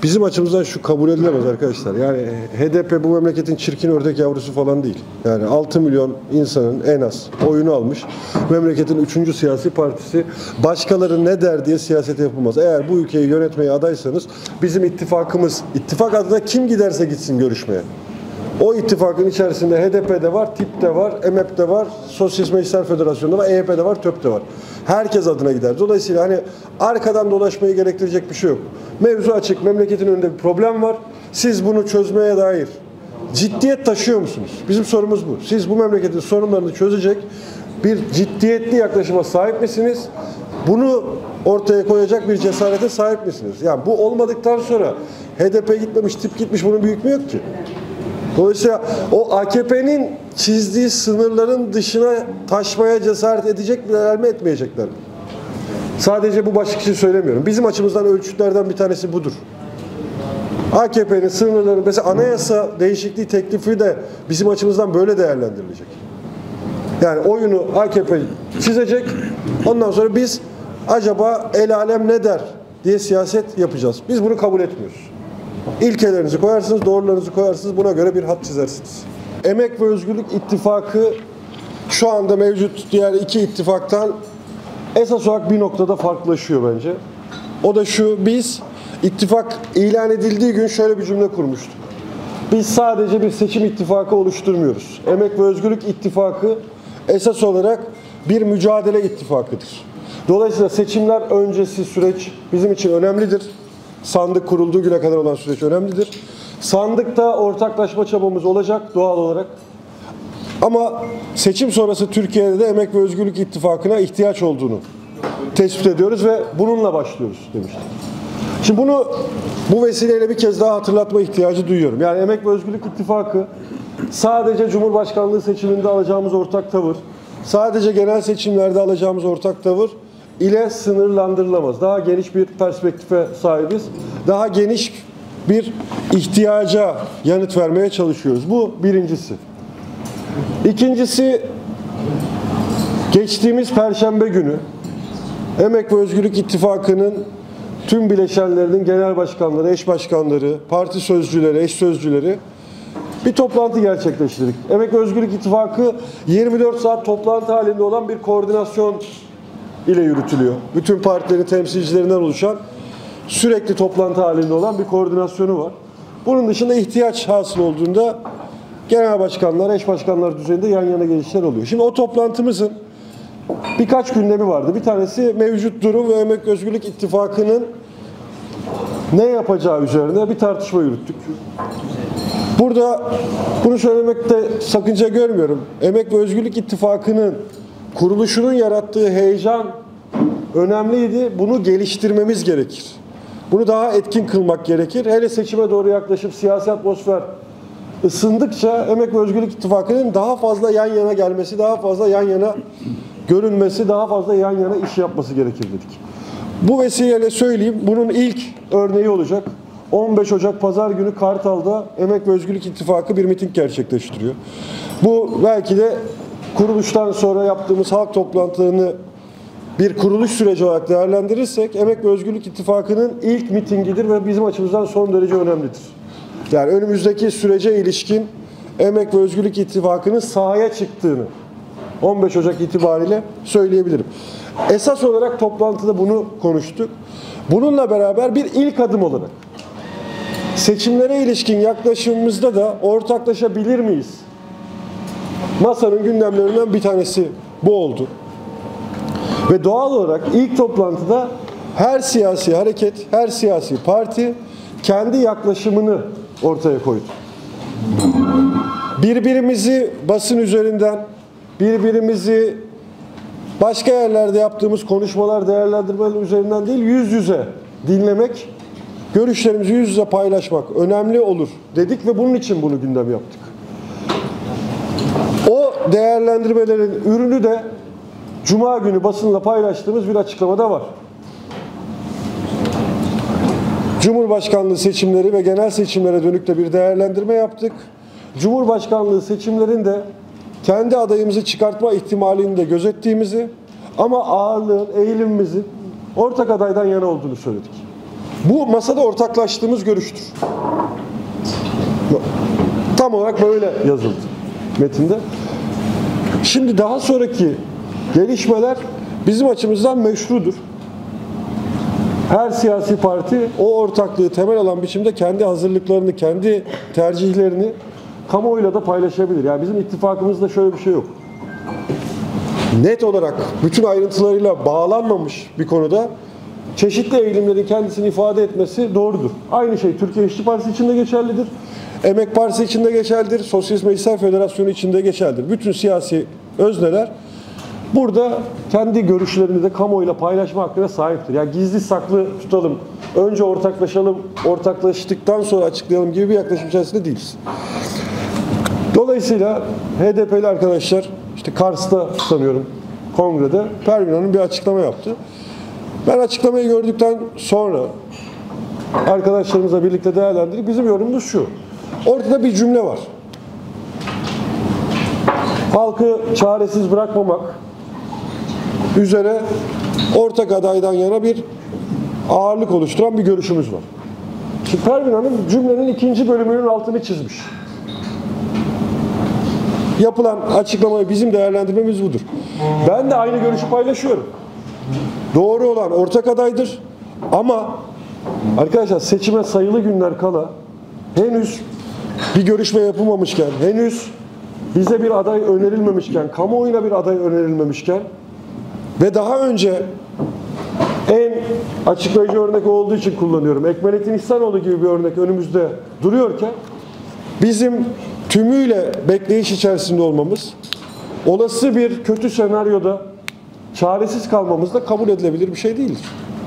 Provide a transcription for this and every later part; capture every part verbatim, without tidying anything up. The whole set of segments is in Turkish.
Bizim açımızdan şu kabul edilemez arkadaşlar. Yani H D P bu memleketin çirkin ördek yavrusu falan değil. Yani altı milyon insanın en az oyunu almış. Memleketin üçüncü siyasi partisi. Başkaları ne der diye siyaset yapılmaz. Eğer bu ülkeyi yönetmeye adaysanız bizim ittifakımız, ittifak adına kim giderse gitsin görüşmeye. O ittifakın içerisinde H D P'de var, TİP'te var, M H P'de var, Sosyalist Meclisler Federasyonu'nda var, E H P'de var, TÖP'te var. Herkes adına gider. Dolayısıyla hani arkadan dolaşmayı gerektirecek bir şey yok. Mevzu açık. Memleketin önünde bir problem var. Siz bunu çözmeye dair ciddiyet taşıyor musunuz? Bizim sorumuz bu. Siz bu memleketin sorunlarını çözecek bir ciddiyetli yaklaşıma sahip misiniz? Bunu ortaya koyacak bir cesarete sahip misiniz? Yani bu olmadıktan sonra H D P gitmemiş, TİP gitmiş, bunun bir hükmü yok ki. Dolayısıyla o A K P'nin çizdiği sınırların dışına taşmaya cesaret edecekler mi, etmeyecekler mi? Sadece bu başlık için söylemiyorum. Bizim açımızdan ölçütlerden bir tanesi budur. A K P'nin sınırları, mesela anayasa değişikliği teklifi de bizim açımızdan böyle değerlendirilecek. Yani oyunu A K P çizecek, ondan sonra biz acaba el alem ne der diye siyaset yapacağız. Biz bunu kabul etmiyoruz. İlkelerinizi koyarsınız, doğrularınızı koyarsınız, buna göre bir hat çizersiniz. Emek ve Özgürlük İttifakı şu anda mevcut diğer iki ittifaktan esas olarak bir noktada farklılaşıyor bence. O da şu: biz ittifak ilan edildiği gün şöyle bir cümle kurmuştuk. Biz sadece bir seçim ittifakı oluşturmuyoruz. Emek ve Özgürlük İttifakı esas olarak bir mücadele ittifakıdır. Dolayısıyla seçimler öncesi süreç bizim için önemlidir. Sandık kurulduğu güne kadar olan süreç önemlidir. Sandıkta ortaklaşma çabamız olacak doğal olarak. Ama seçim sonrası Türkiye'de de Emek ve Özgürlük İttifakı'na ihtiyaç olduğunu tespit ediyoruz ve bununla başlıyoruz demiştim. Şimdi bunu bu vesileyle bir kez daha hatırlatma ihtiyacı duyuyorum. Yani Emek ve Özgürlük İttifakı sadece Cumhurbaşkanlığı seçiminde alacağımız ortak tavır, sadece genel seçimlerde alacağımız ortak tavır ile sınırlandırılamaz. Daha geniş bir perspektife sahibiz. Daha geniş bir ihtiyaca yanıt vermeye çalışıyoruz. Bu birincisi. İkincisi, geçtiğimiz Perşembe günü Emek ve Özgürlük İttifakı'nın tüm bileşenlerinin genel başkanları, eş başkanları, parti sözcüleri, eş sözcüleri bir toplantı gerçekleştirdik. Emek ve Özgürlük İttifakı yirmi dört saat toplantı halinde olan bir koordinasyon ile yürütülüyor. Bütün partilerin temsilcilerinden oluşan, sürekli toplantı halinde olan bir koordinasyonu var. Bunun dışında ihtiyaç hasıl olduğunda genel başkanlar, eş başkanlar düzeyinde yan yana gelişler oluyor. Şimdi o toplantımızın birkaç gündemi vardı. Bir tanesi mevcut durum ve Emek ve Özgürlük İttifakı'nın ne yapacağı üzerine bir tartışma yürüttük. Burada bunu söylemekte sakınca görmüyorum. Emek ve Özgürlük İttifakı'nın kuruluşunun yarattığı heyecan önemliydi. Bunu geliştirmemiz gerekir. Bunu daha etkin kılmak gerekir. Hele seçime doğru yaklaşıp siyasi atmosfer ısındıkça Emek ve Özgürlük İttifakı'nın daha fazla yan yana gelmesi, daha fazla yan yana görünmesi, daha fazla yan yana iş yapması gerekir dedik. Bu vesileyle söyleyeyim, bunun ilk örneği olacak. on beş Ocak Pazar günü Kartal'da Emek ve Özgürlük İttifakı bir miting gerçekleştiriyor. Bu belki de kuruluştan sonra yaptığımız halk toplantılarını bir kuruluş süreci olarak değerlendirirsek Emek ve Özgürlük İttifakı'nın ilk mitingidir ve bizim açımızdan son derece önemlidir. Yani önümüzdeki sürece ilişkin Emek ve Özgürlük İttifakı'nın sahaya çıktığını on beş Ocak itibariyle söyleyebilirim. Esas olarak toplantıda bunu konuştuk. Bununla beraber bir ilk adım olarak seçimlere ilişkin yaklaşımımızda da ortaklaşabilir miyiz? Masanın gündemlerinden bir tanesi bu oldu. Ve doğal olarak ilk toplantıda her siyasi hareket, her siyasi parti kendi yaklaşımını ortaya koydu. Birbirimizi basın üzerinden, birbirimizi başka yerlerde yaptığımız konuşmalar, değerlendirmeler üzerinden değil, yüz yüze dinlemek, görüşlerimizi yüz yüze paylaşmak önemli olur dedik ve bunun için bunu gündem yaptık. O değerlendirmelerin ürünü de Cuma günü basınla paylaştığımız bir açıklamada var. Cumhurbaşkanlığı seçimleri ve genel seçimlere dönük de bir değerlendirme yaptık. Cumhurbaşkanlığı seçimlerinde kendi adayımızı çıkartma ihtimalini de gözettiğimizi ama ağırlığın, eğilimimizin ortak adaydan yana olduğunu söyledik. Bu masada ortaklaştığımız görüştür. Tam olarak böyle yazıldı metinde. Şimdi daha sonraki gelişmeler bizim açımızdan meşrudur. Her siyasi parti o ortaklığı temel alan biçimde kendi hazırlıklarını, kendi tercihlerini kamuoyuyla da paylaşabilir. Yani bizim ittifakımızda şöyle bir şey yok. Net olarak bütün ayrıntılarıyla bağlanmamış bir konuda çeşitli eğilimlerin kendisini ifade etmesi doğrudur. Aynı şey Türkiye İşçi Partisi için de geçerlidir. Emek Partisi için de geçerlidir. Sosyalist Meclisler Federasyonu için de geçerlidir. Bütün siyasi özneler burada kendi görüşlerini de kamuoyuyla paylaşma hakkına sahiptir. Yani gizli saklı tutalım, önce ortaklaşalım, ortaklaştıktan sonra açıklayalım gibi bir yaklaşım içerisinde değiliz. Dolayısıyla H D P'li arkadaşlar işte Kars'ta sanıyorum kongrede Pervin Hanım bir açıklama yaptı. Ben açıklamayı gördükten sonra arkadaşlarımızla birlikte değerlendirdik. Bizim yorumumuz şu. Ortada bir cümle var. Halkı çaresiz bırakmamak üzere ortak adaydan yana bir ağırlık oluşturan bir görüşümüz var. Şimdi Pervin Hanım cümlenin ikinci bölümünün altını çizmiş. Yapılan açıklamayı bizim değerlendirmemiz budur. Ben de aynı görüşü paylaşıyorum. Doğru olan ortak adaydır. Ama arkadaşlar seçime sayılı günler kala henüz bir görüşme yapılmamışken, henüz bize bir aday önerilmemişken, kamuoyuna bir aday önerilmemişken ve daha önce en açıklayıcı örnek olduğu için kullanıyorum. Ekmelettin İhsanoğlu gibi bir örnek önümüzde duruyorken bizim tümüyle bekleyiş içerisinde olmamız, olası bir kötü senaryoda çaresiz kalmamız da kabul edilebilir bir şey değildir.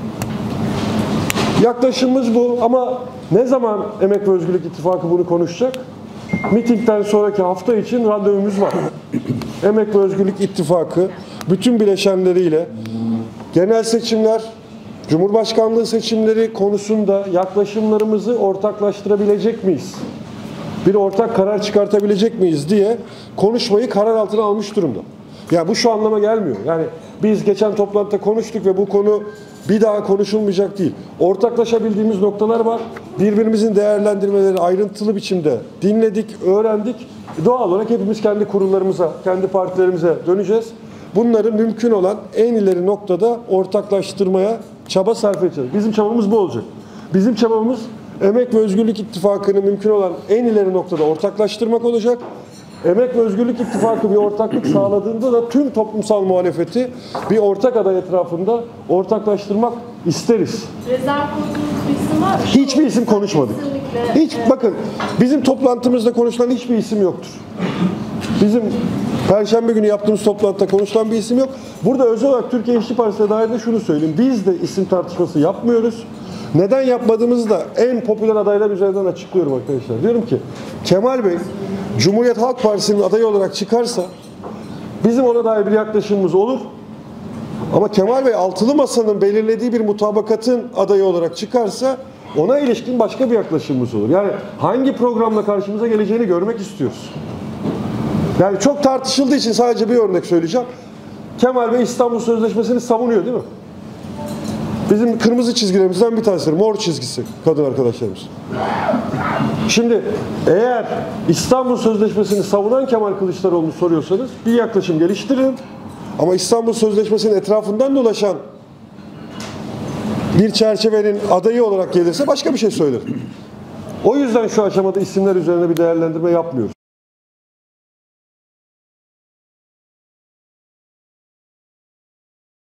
Yaklaşımımız bu ama ne zaman Emek ve Özgürlük İttifakı bunu konuşacak? Mitingden sonraki hafta için randevumuz var. Emek ve Özgürlük İttifakı bütün bileşenleriyle genel seçimler, Cumhurbaşkanlığı seçimleri konusunda yaklaşımlarımızı ortaklaştırabilecek miyiz? Bir ortak karar çıkartabilecek miyiz diye konuşmayı karar altına almış durumda. Ya bu şu anlama gelmiyor. Yani biz geçen toplantıda konuştuk ve bu konu bir daha konuşulmayacak değil. Ortaklaşabildiğimiz noktalar var. Birbirimizin değerlendirmeleri ayrıntılı biçimde dinledik, öğrendik. Doğal olarak hepimiz kendi kurullarımıza, kendi partilerimize döneceğiz. Bunları mümkün olan en ileri noktada ortaklaştırmaya çaba sarf edeceğiz. Bizim çabamız bu olacak. Bizim çabamız Emek ve Özgürlük İttifakı'nı mümkün olan en ileri noktada ortaklaştırmak olacak. Emek ve Özgürlük İttifakı bir ortaklık sağladığında da tüm toplumsal muhalefeti bir ortak aday etrafında ortaklaştırmak isteriz. Rezerv koyduğunuz bir isim var mı? Hiçbir isim konuşmadık. Kesinlikle. Hiç bakın bizim toplantımızda konuşulan hiçbir isim yoktur. Bizim Perşembe günü yaptığımız toplantıda konuşulan bir isim yok. Burada özel olarak Türkiye İşçi Partisi'ne dair de şunu söyleyeyim. Biz de isim tartışması yapmıyoruz. Neden yapmadığımızı da en popüler adaylar üzerinden açıklıyorum arkadaşlar. Diyorum ki Kemal Bey Cumhuriyet Halk Partisi'nin adayı olarak çıkarsa bizim ona dair bir yaklaşımımız olur. Ama Kemal Bey altılı masanın belirlediği bir mutabakatın adayı olarak çıkarsa ona ilişkin başka bir yaklaşımımız olur. Yani hangi programla karşımıza geleceğini görmek istiyoruz. Yani çok tartışıldığı için sadece bir örnek söyleyeceğim. Kemal Bey İstanbul Sözleşmesi'ni savunuyor değil mi? Bizim kırmızı çizgilerimizden bir tanesi, mor çizgisi kadın arkadaşlarımız. Şimdi eğer İstanbul Sözleşmesi'ni savunan Kemal Kılıçdaroğlu'nu soruyorsanız bir yaklaşım geliştirin. Ama İstanbul Sözleşmesi'nin etrafından dolaşan bir çerçevenin adayı olarak gelirse başka bir şey söylerim. O yüzden şu aşamada isimler üzerine bir değerlendirme yapmıyoruz.